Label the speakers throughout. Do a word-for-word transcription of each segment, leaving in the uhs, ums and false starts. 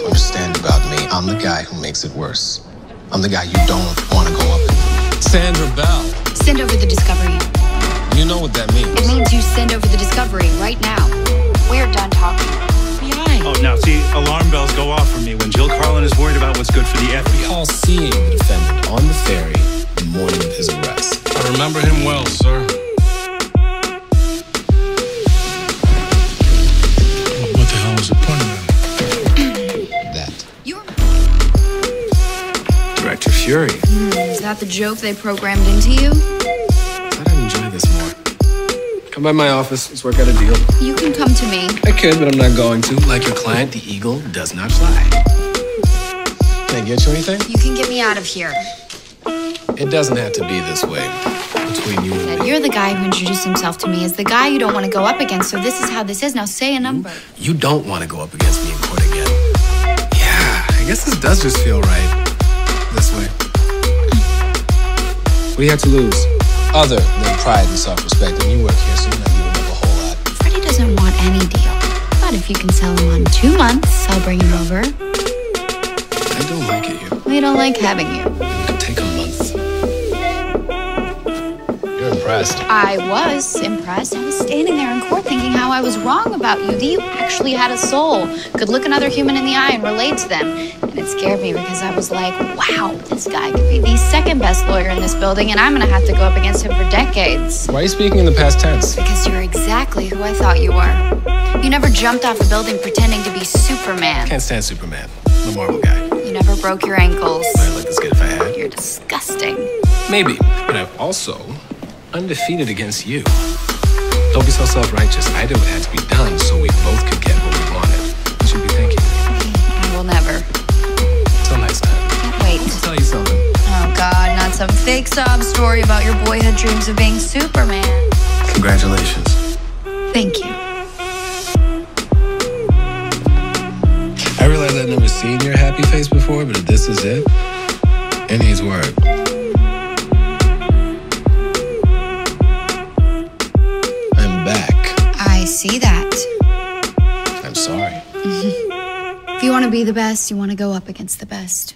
Speaker 1: understand about me, I'm the guy who makes it worse. I'm the guy you don't want to go up against.
Speaker 2: Sandra Bell.
Speaker 3: Send over the discovery.
Speaker 2: You know what that means.
Speaker 3: It means you send over the discovery right now. We're done talking. F B I.
Speaker 4: Oh, now, see, alarm bells go off for me when Jill Carlin is worried about what's good for the F B I.
Speaker 2: Recall seeing the defendant on the ferry the morning of his arrest.
Speaker 5: I remember him well, sir. What the hell was the point of that?
Speaker 2: That.
Speaker 3: You're...
Speaker 4: Director Fury.
Speaker 3: Mm, is that the joke they programmed into you?
Speaker 2: I thought I'd enjoy this more. Come by my office. Let's work out a deal.
Speaker 3: You can come to me.
Speaker 2: I could, but I'm not going to. Like your client, the eagle does not fly. Can I get you anything?
Speaker 3: You can get me out of here.
Speaker 2: It doesn't have to be this way. Between you and me.
Speaker 3: You're the guy who introduced himself to me as the guy you don't want to go up against, so this is how this is. Now say a number.
Speaker 2: You don't want to go up against me in court again. Yeah, I guess this does just feel right. This way. What do you have to lose? Other than pride and self-respect. And you work here, so you know you don't have a whole lot.
Speaker 3: Freddie doesn't want any deal. But if you can sell him on two months, I'll bring him over.
Speaker 2: I don't like it here.
Speaker 3: We don't like having you.
Speaker 2: It could take a month. You're impressed.
Speaker 3: I was impressed. I was standing there in court thinking how I was wrong about you, that you actually had a soul, could look another human in the eye and relate to them. And it scared me because I was like, wow, this guy could be the second best lawyer in this building, and I'm going to have to go up against him for decades.
Speaker 2: Why are you speaking in the past tense?
Speaker 3: Because you're exactly who I thought you were. You never jumped off a building pretending to be Superman.
Speaker 2: Can't stand Superman. I'm a Marvel guy.
Speaker 3: You never broke your ankles.
Speaker 2: I'd look this good if I had.
Speaker 3: You're disgusting.
Speaker 2: Maybe, but I'm also undefeated against you. Don't be so self-righteous. I did what had to be done so we both could get what we wanted. You should be thanking me.
Speaker 3: I will never.
Speaker 2: Till next time.
Speaker 3: Can't wait.
Speaker 2: I'll tell you something.
Speaker 3: Oh, God, not some fake sob story about your boyhood dreams of being Superman.
Speaker 2: Congratulations.
Speaker 3: Thank you.
Speaker 2: I realize I've never seen your happy face before, but if this is it, it needs work. I'm back.
Speaker 3: I see that.
Speaker 2: I'm sorry.
Speaker 3: If you want to be the best, you want to go up against the best.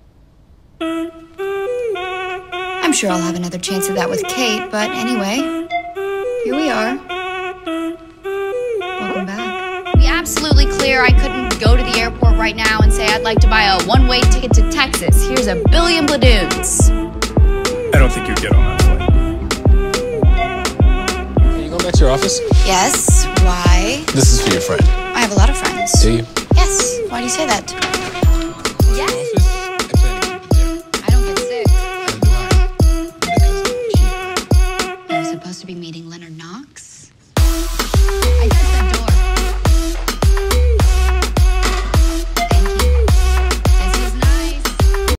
Speaker 3: I'm sure I'll have another chance at that with Kate, but anyway, here we are. Welcome back. Be absolutely clear, I couldn't go to the airport right now and say I'd like to buy a one-way ticket to Texas. Here's a billion balloons.
Speaker 4: I don't think you'd get on that flight.
Speaker 2: Are you going back to your office?
Speaker 3: Yes, why?
Speaker 2: This is for your friend.
Speaker 3: I have a lot of friends.
Speaker 2: Do you?
Speaker 3: Yes, why do you say that?